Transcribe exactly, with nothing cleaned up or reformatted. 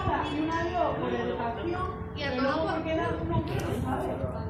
hola y un adiós por educación, Y a que todo luego por se queda uno que no sabe.